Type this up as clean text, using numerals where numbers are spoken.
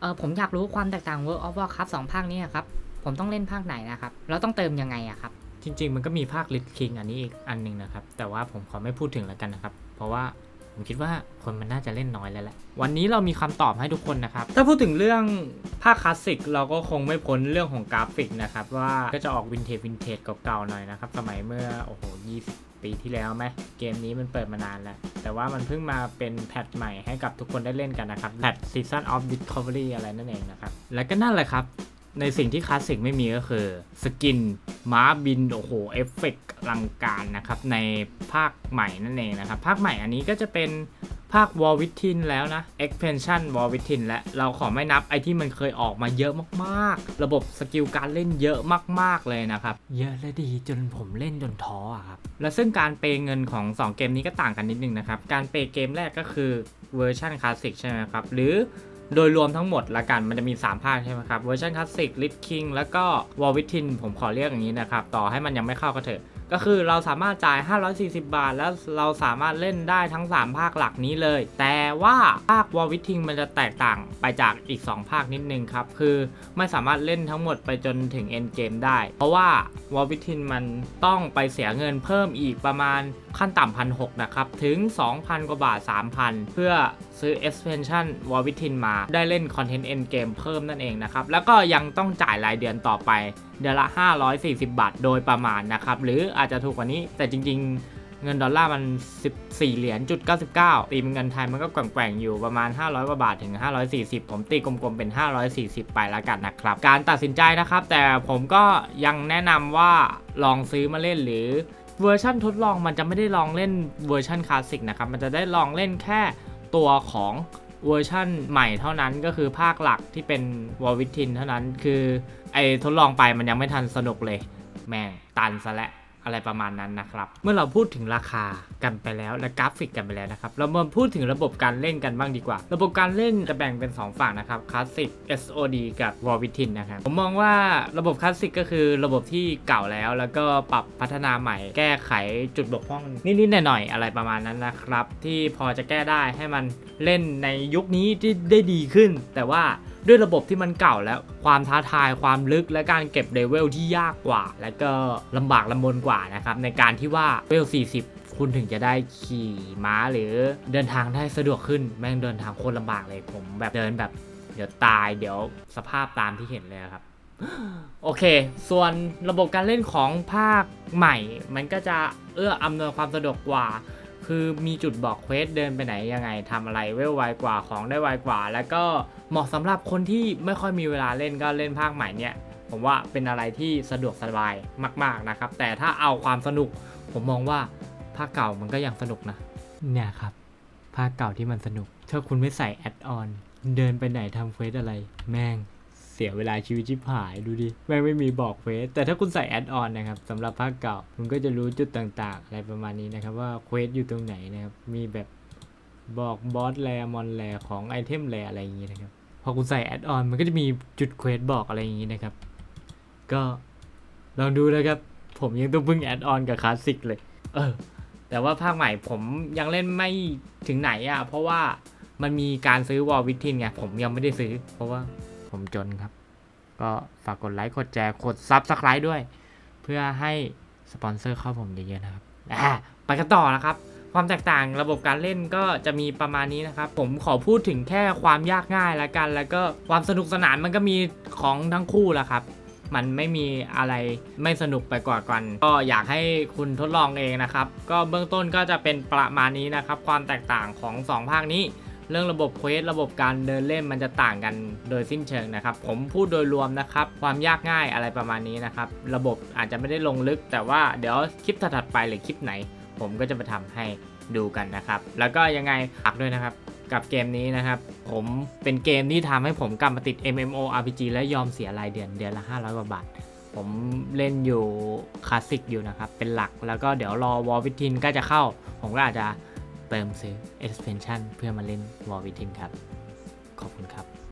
ผมอยากรู้ความแตกต่าง World of Warcraft 2ภาคนี้ครับผมต้องเล่นภาคไหนนะครับแล้วต้องเติมยังไงอะครับจริงๆมันก็มีภาค Lich King อันนี้อีกอันนึงนะครับแต่ว่าผมขอไม่พูดถึงแล้วกันนะครับเพราะว่าผมคิดว่าคนมันน่าจะเล่นน้อยแล้วแหละวันนี้เรามีคำตอบให้ทุกคนนะครับถ้าพูดถึงเรื่องภาคคลาสสิกเราก็คงไม่พ้นเรื่องของกราฟิกนะครับว่าก็จะออกวินเทจเก่าๆหน่อยนะครับสมัยเมื่อ20 ปีที่แล้วไหมเกมนี้มันเปิดมานานแล้วแต่ว่ามันเพิ่งมาเป็นแพทใหม่ให้กับทุกคนได้เล่นกันนะครับแพท Season of Discovery อะไรนั่นเองนะครับและก็นั่นแหละครับในสิ่งที่คลาสสิกไม่มีก็คือสกินม้าบินโอ้โหเอฟเฟกต์อลังการนะครับในภาคใหม่นั่นเองนะครับภาคใหม่อันนี้ก็จะเป็นภาค War Within แล้วนะ Expansion War Within และเราขอไม่นับไอที่มันเคยออกมาเยอะมากๆระบบสกิลการเล่นเยอะมากๆเลยนะครับเยอะและดีจนผมเล่นจนท้อครับและซึ่งการเปย์เงินของ2เกมนี้ก็ต่างกันนิดนึงนะครับการเปย์เกมแรกก็คือเวอร์ชันคลาสสิกใช่ไหมครับหรือโดยรวมทั้งหมดละกันมันจะมี3ภาคใช่ไหมครับเวอร์ชันคลาสสิก Lich King แล้วก็ War Within ผมขอเรียกอย่างนี้นะครับต่อให้มันยังไม่เข้าก็เถอะก็คือเราสามารถจ่าย540 บาทแล้วเราสามารถเล่นได้ทั้ง3ภาคหลักนี้เลยแต่ว่าภาค War Within มันจะแตกต่างไปจากอีก2ภาคนิดนึงครับคือไม่สามารถเล่นทั้งหมดไปจนถึง End Game ได้เพราะว่า War Within มันต้องไปเสียเงินเพิ่มอีกประมาณขั้นต่ำ1,600นะครับถึง 2,000 กว่าบาท 3,000 เพื่อซื้อ expansion War Within มาได้เล่น Content End Game เพิ่มนั่นเองนะครับแล้วก็ยังต้องจ่ายรายเดือนต่อไปเดือนละ540 บาทโดยประมาณนะครับหรืออาจจะถูกกว่านี้แต่จริงๆเงินดอลลาร์มัน14เหรียญจุด99ตีเป็นเงินไทยมันก็แกว่งๆอยู่ประมาณ500กว่าบาทถึง540ผมตีกลมๆเป็น540ไปแล้วกันนะครับการตัดสินใจนะครับแต่ผมก็ยังแนะนำว่าลองซื้อมาเล่นหรือเวอร์ชันทดลองมันจะไม่ได้ลองเล่นเวอร์ชันคลาสสิกนะครับมันจะได้ลองเล่นแค่ตัวของเวอร์ชั่นใหม่เท่านั้นก็คือภาคหลักที่เป็น War Within เท่านั้นคือไอทดลองไปมันยังไม่ทันสนุกเลยแม่งตันซะและอะไรประมาณนั้นนะครับเมื่อเราพูดถึงราคากันไปแล้วและกราฟิกกันไปแล้วนะครับเรามาพูดถึงระบบการเล่นกันบ้างดีกว่าระบบการเล่นจะแบ่งเป็น2ฝั่งนะครับคลาสสิก SOD กับ War Within นะครับผมมองว่าระบบคลาสสิกก็คือระบบที่เก่าแล้วก็ปรับพัฒนาใหม่แก้ไขจุดบกพร่องนิดๆหน่อยๆอะไรประมาณนั้นนะครับที่พอจะแก้ได้ให้มันเล่นในยุคนี้ที่ได้ดีขึ้นแต่ว่าด้วยระบบที่มันเก่าแล้วความท้าทายความลึกและการเก็บเลเวลที่ยากกว่าและก็ลำบากลำบนกว่านะครับในการที่ว่าเลเวล40คุณถึงจะได้ขี่ม้าหรือเดินทางได้สะดวกขึ้นแม่งเดินทางโคตรลำบากเลยผมแบบเดินแบบเดี๋ยวตายเดี๋ยวสภาพตามที่เห็นเลยครับโอเคส่วนระบบการเล่นของภาคใหม่มันก็จะอำนวยความสะดวกกว่าคือมีจุดบอกเควสเดินไปไหนยังไงทำอะไรเวลไวกว่าของได้ไวกว่าแล้วก็เหมาะสำหรับคนที่ไม่ค่อยมีเวลาเล่นก็เล่นภาคใหม่เนี่ยผมว่าเป็นอะไรที่สะดวกสบายมากๆนะครับแต่ถ้าเอาความสนุกผมมองว่าภาคเก่ามันก็ยังสนุกนะเนี่ยครับภาคเก่าที่มันสนุกถ้าคุณไม่ใส่แอดออนเดินไปไหนทำเควสอะไรแม่งเสียเวลาชีวิตชิบหายดูดิแม่งไม่มีบอกเควสแต่ถ้าคุณใส่แอดออนนะครับสำหรับภาคเก่าคุณก็จะรู้จุดต่างๆอะไรประมาณนี้นะครับว่าเควสอยู่ตรงไหนนะครับมีแบบบอกบอสแรมอนแรของไอเทมแรอะไรอย่างงี้นะครับพอคุณใส่แอดออนมันก็จะมีจุดเควสบอกอะไรอย่างงี้นะครับก็ลองดูนะครับผมยังต้องพึ่งแอดออนกับคลาสสิกเลยแต่ว่าภาคใหม่ผมยังเล่นไม่ถึงไหนอ่ะเพราะว่ามันมีการซื้อ War Within ไงผมยังไม่ได้ซื้อเพราะว่าผมจนครับก็ฝากกดไลค์กดแชร์กด Subscribe ด้วยเพื่อให้สปอนเซอร์เข้าผมเยอะๆนะครับไปกันต่อนะครับความแตกต่างระบบการเล่นก็จะมีประมาณนี้นะครับผมขอพูดถึงแค่ความยากง่ายแล้วกันแล้วก็ความสนุกสนานมันก็มีของทั้งคู่แหละครับมันไม่มีอะไรไม่สนุกไปกว่ากันก็อยากให้คุณทดลองเองนะครับก็เบื้องต้นก็จะเป็นประมาณนี้นะครับความแตกต่างของ2ภาคนี้เรื่องระบบเควสระบบการเดินเล่นมันจะต่างกันโดยสิ้นเชิงนะครับผมพูดโดยรวมนะครับความยากง่ายอะไรประมาณนี้นะครับระบบอาจจะไม่ได้ลงลึกแต่ว่าเดี๋ยวคลิปถัดไปหรือคลิปไหนผมก็จะไปทำให้ดูกันนะครับแล้วก็ยังไงฝากด้วยนะครับกับเกมนี้นะครับผมเป็นเกมที่ทำให้ผมกลับมาติด MMORPG และยอมเสียรายเดือนละ500 กว่าบาทผมเล่นอยู่คลาสสิกอยู่นะครับเป็นหลักแล้วก็เดี๋ยวรอ War Within ก็จะเข้าผมก็อาจจะเติมซื้อ expansion เพื่อมาเล่น War Within ครับขอบคุณครับ